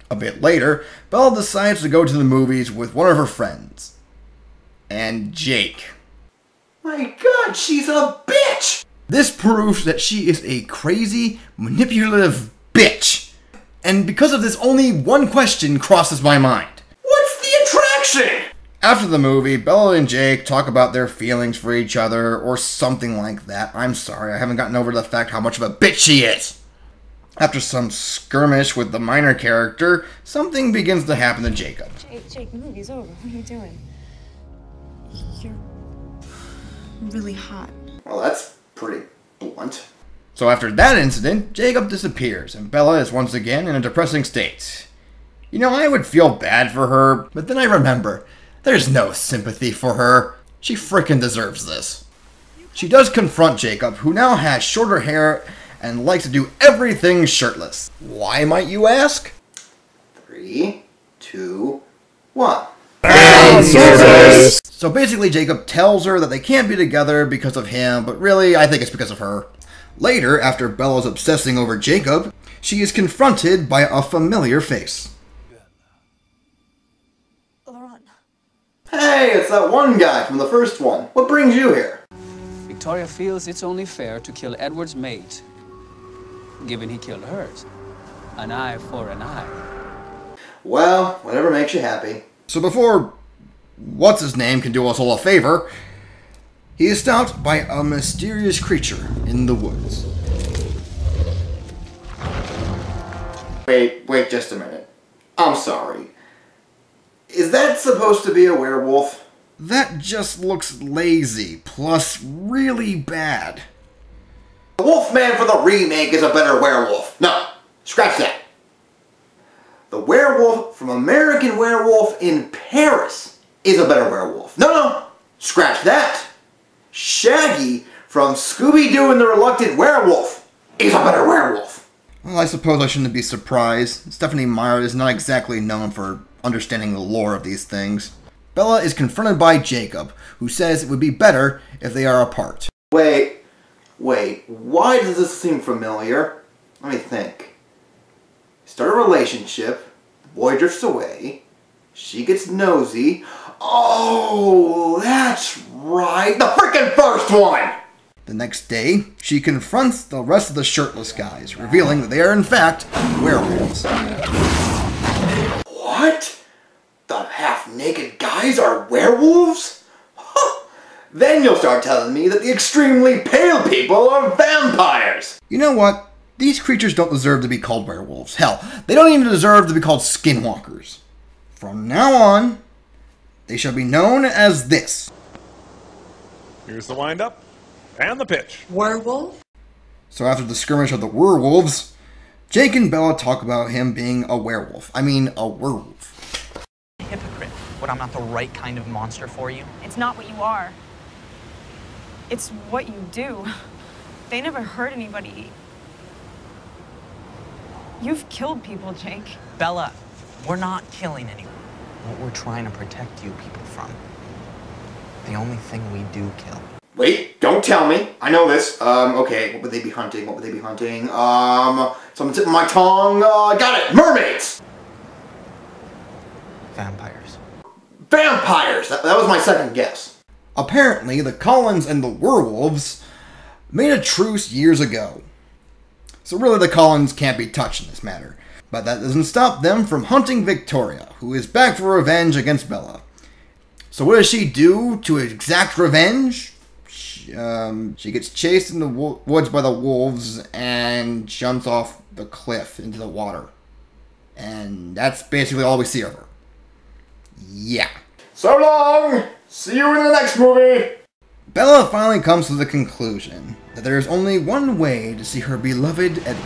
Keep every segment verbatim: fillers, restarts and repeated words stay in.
A bit later, Bella decides to go to the movies with one of her friends. And Jake. My God, she's a bitch! This proves that she is a crazy, manipulative bitch. And because of this, only one question crosses my mind. What's the attraction? After the movie, Bella and Jake talk about their feelings for each other, or something like that. I'm sorry, I haven't gotten over the fact how much of a bitch she is. After some skirmish with the minor character, something begins to happen to Jacob. Jake, Jake, the movie's over. What are you doing? You're really hot. Well, that's pretty blunt. So after that incident, Jacob disappears, and Bella is once again in a depressing state. You know, I would feel bad for her, but then I remember, there's no sympathy for her. She frickin' deserves this. She does confront Jacob, who now has shorter hair and likes to do everything shirtless. Why, might you ask? Three, two, one. Fan service! So basically, Jacob tells her that they can't be together because of him, but really, I think it's because of her. Later, after Bella's obsessing over Jacob, she is confronted by a familiar face. Hey, it's that one guy from the first one. What brings you here? Victoria feels it's only fair to kill Edward's mate, given he killed hers. An eye for an eye. Well, whatever makes you happy. So before what's-his-name can do us all a favor, he is stopped by a mysterious creature in the woods. Wait, wait just a minute. I'm sorry. Is that supposed to be a werewolf? That just looks lazy, plus really bad. The Wolfman for the remake is a better werewolf. No, scratch that. The werewolf from American Werewolf in Paris is a better werewolf. No, no, scratch that. Shaggy from Scooby-Doo and the Reluctant Werewolf is a better werewolf. Well, I suppose I shouldn't be surprised. Stephanie Meyer is not exactly known for understanding the lore of these things. Bella is confronted by Jacob, who says it would be better if they are apart. Wait, wait, why does this seem familiar? Let me think. Start a relationship, the boy drifts away, she gets nosy. Oh, that's right, the frickin' first one! The next day, she confronts the rest of the shirtless guys, revealing that they are in fact werewolves. What? The half-naked guys are werewolves? Huh. Then you'll start telling me that the extremely pale people are vampires! You know what? These creatures don't deserve to be called werewolves. Hell, they don't even deserve to be called skinwalkers. From now on, they shall be known as this. Here's the wind-up and the pitch. Werewolf? So after the skirmish of the werewolves, Jake and Bella talk about him being a werewolf. I mean, a werewolf. Hypocrite. What, I'm not the right kind of monster for you? It's not what you are. It's what you do. They never hurt anybody. You've killed people, Jake. Bella, we're not killing anyone. What we're trying to protect you people from. The only thing we do kill. Wait, don't tell me. I know this. Um, okay, what would they be hunting? What would they be hunting? Um, something tipping my tongue. Uh, got it! Mermaids! Vampires. Vampires! That, that was my second guess. Apparently, the Cullens and the werewolves made a truce years ago. So really, the Cullens can't be touched in this matter. But that doesn't stop them from hunting Victoria, who is back for revenge against Bella. So what does she do to exact revenge? She, um, she gets chased in the wo woods by the wolves and jumps off the cliff into the water. And that's basically all we see of her. Yeah. So long! See you in the next movie! Bella finally comes to the conclusion that there is only one way to see her beloved Edward.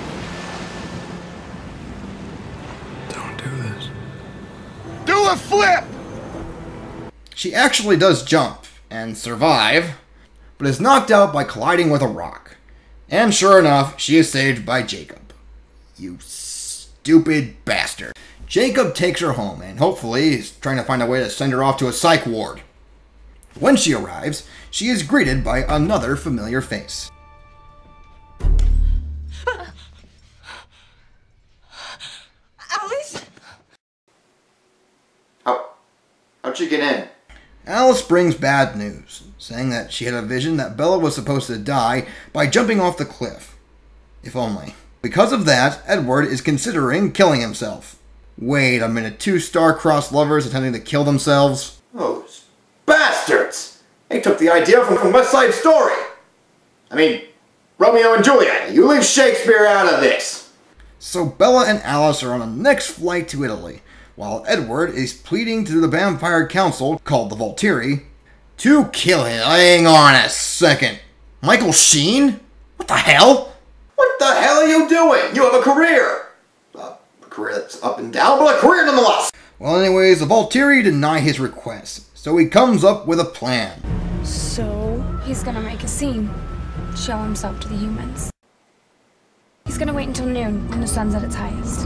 Don't do this. Do a flip! She actually does jump and survive, but is knocked out by colliding with a rock. And sure enough, she is saved by Jacob. You stupid bastard. Jacob takes her home and hopefully is trying to find a way to send her off to a psych ward. When she arrives, she is greeted by another familiar face. Alice? How'd she get in? Alice brings bad news, saying that she had a vision that Bella was supposed to die by jumping off the cliff. If only. Because of that, Edward is considering killing himself. Wait a minute, two star-crossed lovers attempting to kill themselves? Those bastards! They took the idea from, from West Side Story! I mean, Romeo and Juliet, you leave Shakespeare out of this! So Bella and Alice are on a next flight to Italy, while Edward is pleading to the vampire council, called the Volturi, to kill him. Hang on a second. Michael Sheen? What the hell? What the hell are you doing? You have a career! Uh, a career that's up and down, but a career nonetheless! Well, anyways, the Volturi deny his request, so he comes up with a plan. So? He's gonna make a scene. Show himself to the humans. He's gonna wait until noon, when the sun's at its highest.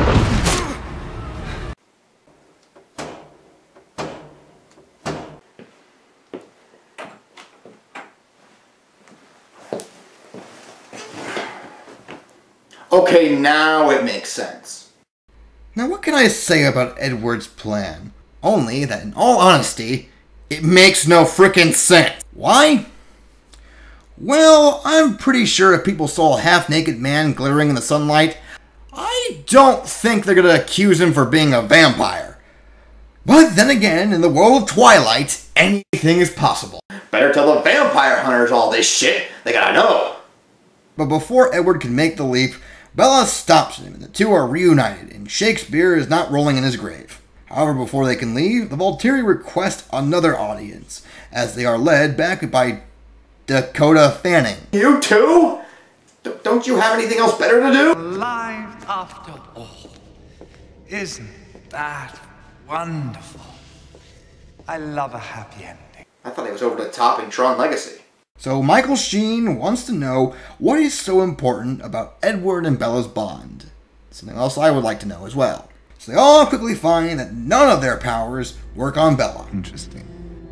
Okay, now it makes sense. Now what can I say about Edward's plan? Only that in all honesty, it makes no frickin' sense. Why? Well, I'm pretty sure if people saw a half-naked man glittering in the sunlight, I don't think they're gonna accuse him for being a vampire. But then again, in the world of Twilight, anything is possible. Better tell the vampire hunters all this shit. They gotta know. But before Edward can make the leap, Bella stops him and the two are reunited, and Shakespeare is not rolling in his grave. However, before they can leave, the Volturi request another audience, as they are led back by Dakota Fanning. You too? D- don't you have anything else better to do? Alive after all. Isn't that wonderful? I love a happy ending. I thought he was over the top in Tron Legacy. So Michael Sheen wants to know what is so important about Edward and Bella's bond. Something else I would like to know as well. So they all quickly find that none of their powers work on Bella. Interesting.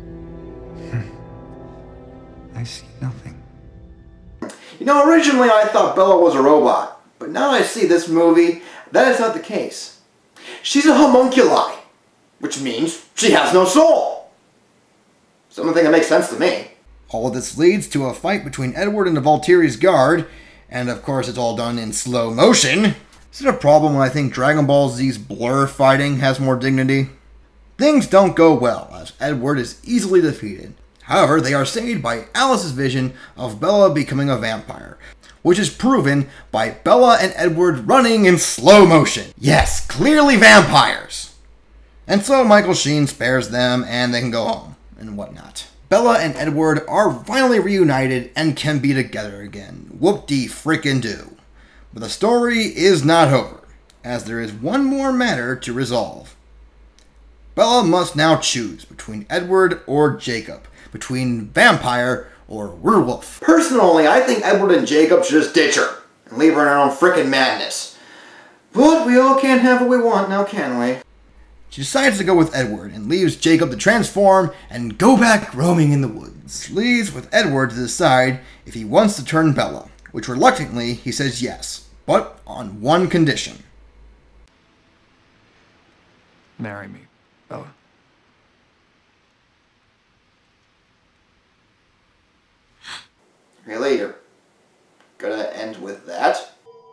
I see nothing. You know, originally I thought Bella was a robot, but now I see this movie, that is not the case. She's a homunculi, which means she has no soul. Something that makes sense to me. All of this leads to a fight between Edward and the Volturi's guard, and of course it's all done in slow motion. Is it a problem when I think Dragon Ball Z's Blur fighting has more dignity? Things don't go well, as Edward is easily defeated. However, they are saved by Alice's vision of Bella becoming a vampire, which is proven by Bella and Edward running in slow motion. Yes, clearly vampires! And so Michael Sheen spares them and they can go home, and whatnot. Bella and Edward are finally reunited and can be together again. Whoop-de-frickin-do. But the story is not over, as there is one more matter to resolve. Bella must now choose between Edward or Jacob, between vampire or werewolf. Personally, I think Edward and Jacob should just ditch her and leave her in her own frickin' madness. But we all can't have what we want now, can we? She decides to go with Edward and leaves Jacob to transform and go back roaming in the woods. Leaves with Edward to decide if he wants to turn Bella, which reluctantly he says yes, but on one condition. Marry me, Bella. Really? You're gonna end with that?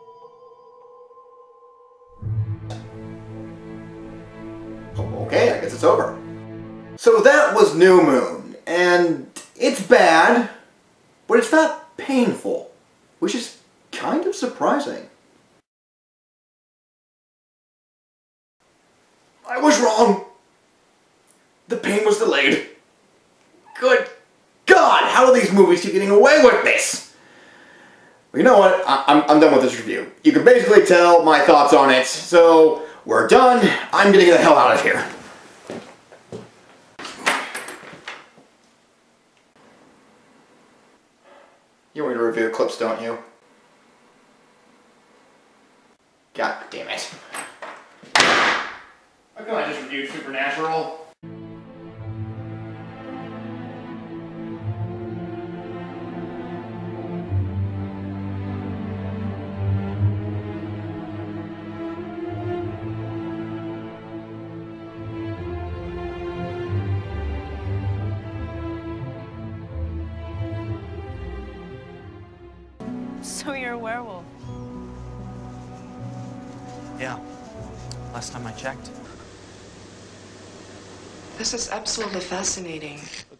Okay, I guess it's over. So that was New Moon, and it's bad, but it's not painful, which is kind of surprising. I was wrong. The pain was delayed. Good God, how do these movies keep getting away with this? Well, you know what? I I'm, I'm done with this review. You can basically tell my thoughts on it, so we're done. I'm gonna get the hell out of here. You want me to review clips, don't you? God damn it. Why can't I just review Supernatural? So you're a werewolf. Yeah. Last time I checked. This is absolutely fascinating.